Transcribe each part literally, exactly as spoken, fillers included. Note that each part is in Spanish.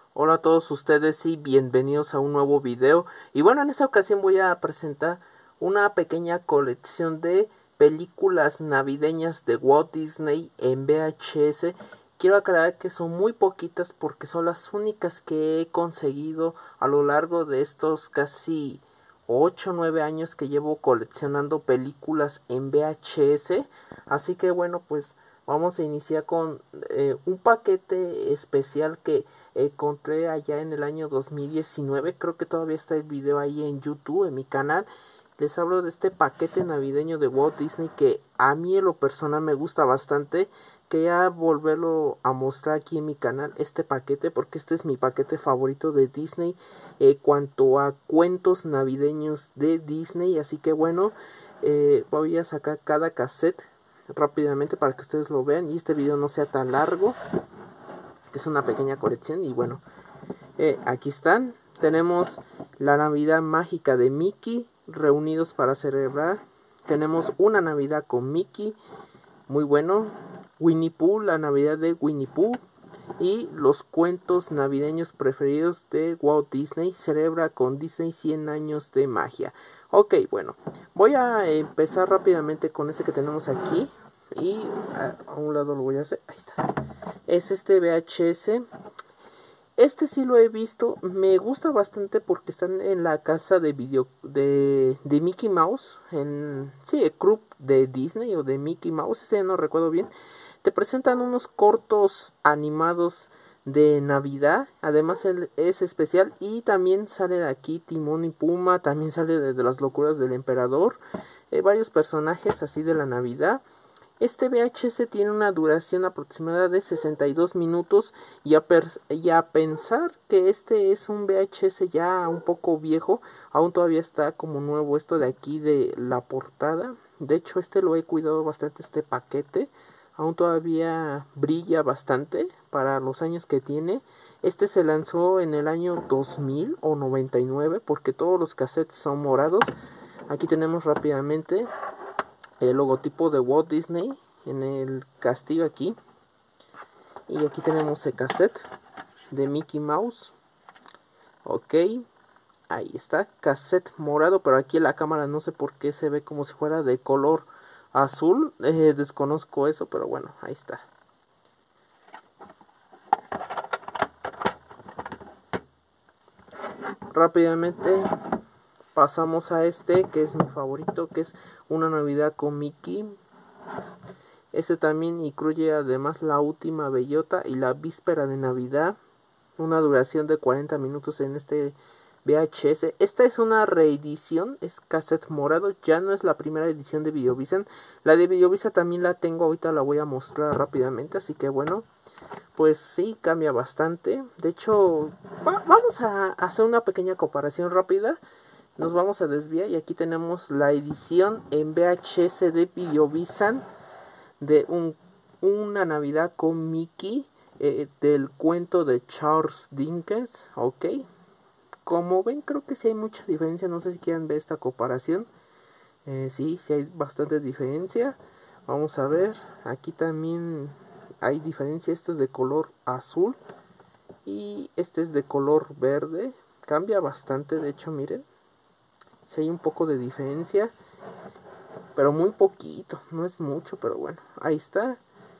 Hola a todos ustedes y bienvenidos a un nuevo video. Y bueno, en esta ocasión voy a presentar una pequeña colección de películas navideñas de Walt Disney en V H S. Quiero aclarar que son muy poquitas porque son las únicas que he conseguido a lo largo de estos casi ocho o nueve años que llevo coleccionando películas en V H S. Así que bueno, pues vamos a iniciar con eh, un paquete especial que encontré allá en el año dos mil diecinueve. Creo que todavía está el video ahí en YouTube, en mi canal. Les hablo de este paquete navideño de Walt Disney que a mí en lo personal me gusta bastante. Quería volverlo a mostrar aquí en mi canal, este paquete, porque este es mi paquete favorito de Disney eh, cuanto a cuentos navideños de Disney. Así que bueno, eh, voy a sacar cada cassette rápidamente para que ustedes lo vean y este video no sea tan largo, que es una pequeña colección. Y bueno, eh, aquí están. Tenemos la Navidad Mágica de Mickey, Reunidos para Celebrar. Tenemos Una Navidad con Mickey, muy bueno. Winnie Pooh, la Navidad de Winnie Pooh. Y los cuentos navideños preferidos de Walt Disney, celebra con Disney cien años de magia. Ok, bueno, voy a empezar rápidamente con este que tenemos aquí. Y a, a un lado lo voy a hacer, ahí está. Es este V H S. Este sí lo he visto, me gusta bastante porque están en la casa de video de, de Mickey Mouse, en sí, el club de Disney o de Mickey Mouse, este ya no recuerdo bien. Te presentan unos cortos animados de Navidad, además es especial y también sale aquí Timón y Pumba, también sale de, de las locuras del emperador, eh, varios personajes así de la Navidad. Este V H S tiene una duración aproximada de sesenta y dos minutos y a, y a pensar que este es un V H S ya un poco viejo, aún todavía está como nuevo esto de aquí de la portada. De hecho este lo he cuidado bastante, este paquete, aún todavía brilla bastante para los años que tiene. Este se lanzó en el año dos mil o noventa y nueve porque todos los cassettes son morados. Aquí tenemos rápidamente el logotipo de Walt Disney en el castillo aquí. Y aquí tenemos el cassette de Mickey Mouse. Ok, ahí está, cassette morado, pero aquí en la cámara no sé por qué se ve como si fuera de color azul. Eh, desconozco eso, pero bueno, ahí está. Rápidamente pasamos a este que es mi favorito, que es Una Navidad con Mickey. Este también incluye además La Última Bellota y La Víspera de Navidad. Una duración de cuarenta minutos en este V H S. Esta es una reedición, es cassette morado, ya no es la primera edición de Videovisa. La de Videovisa también la tengo, ahorita la voy a mostrar rápidamente, así que bueno, pues sí, cambia bastante. De hecho, va, vamos a hacer una pequeña comparación rápida. Nos vamos a desviar y aquí tenemos la edición en V H S de Videovisa de un, Una Navidad con Mickey, eh, del cuento de Charles Dickens. Ok, como ven creo que sí hay mucha diferencia, no sé si quieren ver esta comparación. Eh, sí, sí hay bastante diferencia. Vamos a ver, aquí también hay diferencia, este es de color azul y este es de color verde. Cambia bastante, de hecho miren. Sí hay un poco de diferencia, pero muy poquito, no es mucho, pero bueno, ahí está.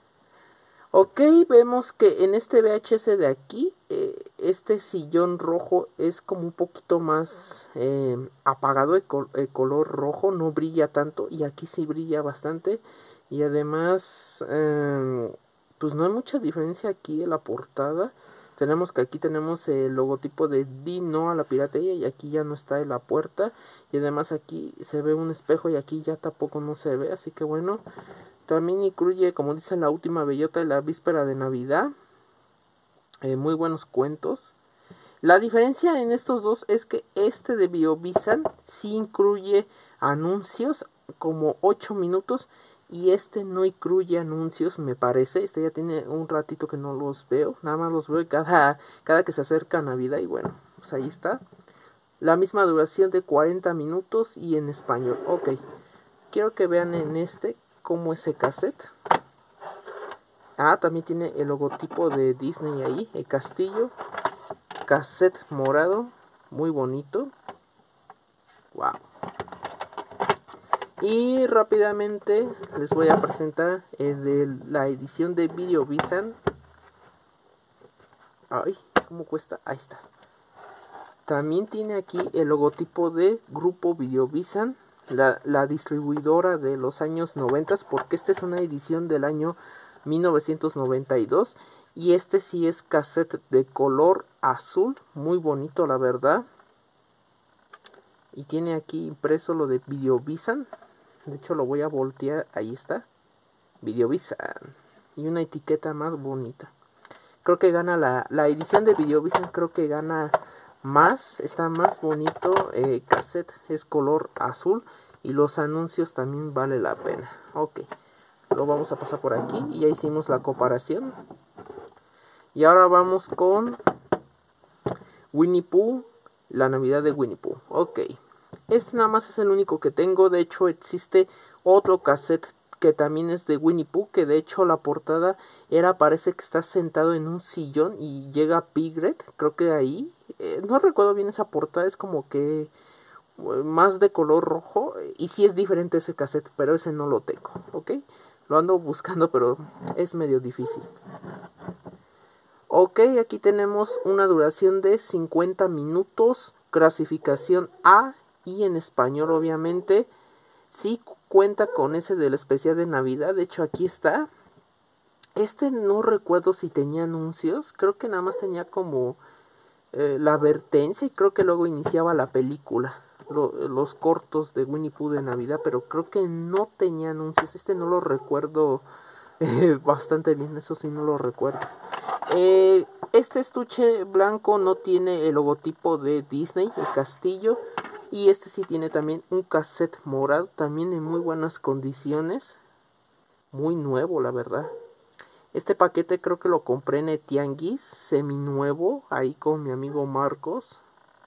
Ok, vemos que en este V H S de aquí, eh, este sillón rojo es como un poquito más eh, apagado, el, col el color rojo no brilla tanto y aquí sí brilla bastante. Y además, eh, pues no hay mucha diferencia aquí en la portada. Tenemos que aquí tenemos el logotipo de Di No a la Piratería y aquí ya no está en la puerta. Y además aquí se ve un espejo y aquí ya tampoco no se ve, así que bueno. También incluye, como dicen, La Última Bellota y La Víspera de Navidad. Eh, muy buenos cuentos. La diferencia en estos dos es que este de Videovisa sí incluye anuncios como ocho minutos. Y este no incluye anuncios, me parece. Este ya tiene un ratito que no los veo. Nada más los veo cada, cada que se acerca Navidad. Y bueno, pues ahí está. La misma duración de cuarenta minutos y en español. Ok, quiero que vean en este cómo es el cassette. Ah, también tiene el logotipo de Disney ahí, el castillo. cassette morado, muy bonito. Wow. Y rápidamente les voy a presentar el de la edición de Videovision. Ay, ¿cómo cuesta? Ahí está. También tiene aquí el logotipo de Grupo Videovision, la, la distribuidora de los años noventa, porque esta es una edición del año mil novecientos noventa y dos. Y este sí es cassette de color azul, muy bonito la verdad. Y tiene aquí impreso lo de Videovision. De hecho lo voy a voltear, ahí está, Videovision, y una etiqueta más bonita. Creo que gana la, la edición de Videovision, creo que gana más, está más bonito. eh, Cassette es color azul y los anuncios también vale la pena. Ok, lo vamos a pasar por aquí y ya hicimos la comparación. Y ahora vamos con Winnie Pooh, la Navidad de Winnie Pooh. Ok. Este nada más es el único que tengo. De hecho existe otro cassette que también es de Winnie Pooh, que de hecho la portada era, parece que está sentado en un sillón y llega Piglet, creo que ahí, eh, no recuerdo bien esa portada, es como que eh, más de color rojo, y sí es diferente ese cassette, pero ese no lo tengo, ok, lo ando buscando pero es medio difícil. Ok, aquí tenemos una duración de cincuenta minutos, clasificación A, y en español obviamente. Sí cuenta con ese del especial de Navidad, de hecho aquí está. Este no recuerdo si tenía anuncios, creo que nada más tenía como eh, la advertencia y creo que luego iniciaba la película, lo, los cortos de Winnie Pooh de Navidad, pero creo que no tenía anuncios. Este no lo recuerdo eh, bastante bien, eso sí no lo recuerdo. Eh, este estuche blanco no tiene el logotipo de Disney, el castillo. Y este sí tiene también un cassette morado, también en muy buenas condiciones. Muy nuevo, la verdad. Este paquete creo que lo compré en el Tianguis, seminuevo, ahí con mi amigo Marcos.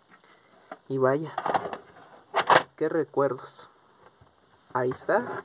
Y vaya, qué recuerdos. Ahí está.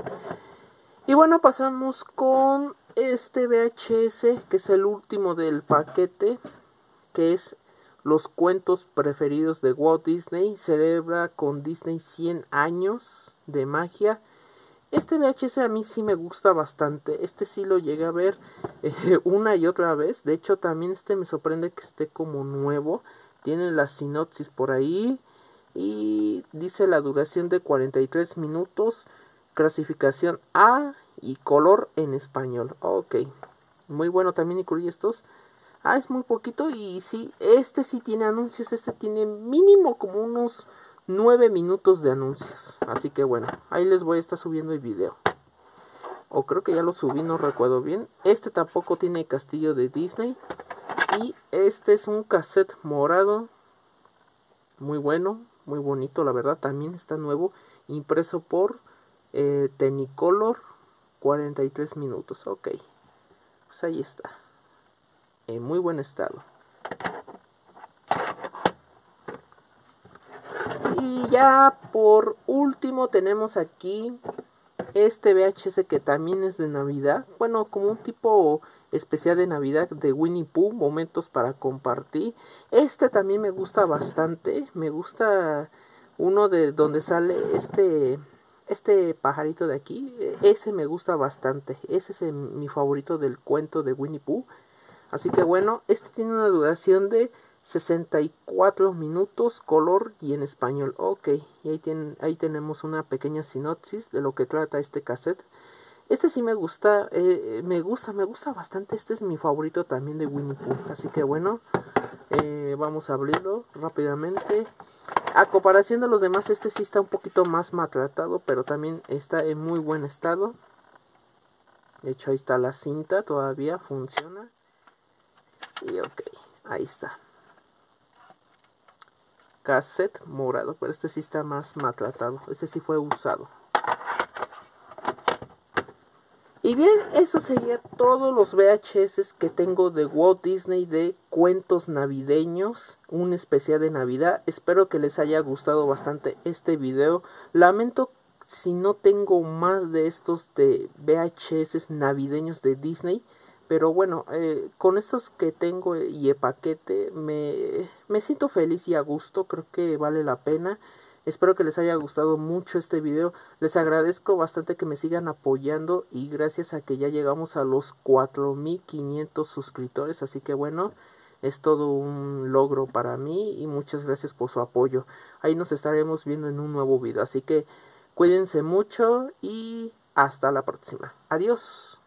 Y bueno, pasamos con este V H S, que es el último del paquete, que es Los cuentos preferidos de Walt Disney. Celebra con Disney cien años de magia. Este V H S a mí sí me gusta bastante. Este sí lo llegué a ver eh, una y otra vez. De hecho también este me sorprende que esté como nuevo. Tiene la sinopsis por ahí. Y dice la duración de cuarenta y tres minutos. Clasificación A y color en español. Ok. Muy bueno, también incluye estos. Ah, es muy poquito y sí, este sí tiene anuncios, este tiene mínimo como unos nueve minutos de anuncios. Así que bueno, ahí les voy a estar subiendo el video. O creo que ya lo subí, no recuerdo bien. Este tampoco tiene castillo de Disney. Y este es un cassette morado. Muy bueno, muy bonito, la verdad, también está nuevo. Impreso por eh, Technicolor, cuarenta y tres minutos, ok. Pues ahí está. En muy buen estado. Y ya por último tenemos aquí este V H S que también es de Navidad. Bueno, como un tipo especial de Navidad de Winnie Pooh, momentos para compartir. Este también me gusta bastante. Me gusta uno de donde sale este este pajarito de aquí. Ese me gusta bastante. Ese es el, mi favorito del cuento de Winnie Pooh. Así que bueno, este tiene una duración de sesenta y cuatro minutos, color y en español. Ok, y ahí, tienen, ahí tenemos una pequeña sinopsis de lo que trata este cassette. Este sí me gusta, eh, me gusta, me gusta bastante. Este es mi favorito también de Winnie Pooh. Así que bueno, eh, vamos a abrirlo rápidamente. A comparación de los demás, este sí está un poquito más maltratado, pero también está en muy buen estado. De hecho, ahí está la cinta, todavía funciona. Y ok, ahí está. Cassette morado, pero este sí está más maltratado. Este sí fue usado. Y bien, eso sería todos los V H S que tengo de Walt Disney de cuentos navideños, un especial de Navidad. Espero que les haya gustado bastante este video. Lamento si no tengo más de estos de V H S navideños de Disney, Pero bueno, eh, con estos que tengo y el paquete me, me siento feliz y a gusto, creo que vale la pena. Espero que les haya gustado mucho este video. Les agradezco bastante que me sigan apoyando y gracias a que ya llegamos a los cuatro mil quinientos suscriptores. Así que bueno, es todo un logro para mí y muchas gracias por su apoyo. Ahí nos estaremos viendo en un nuevo video. Así que cuídense mucho y hasta la próxima. Adiós.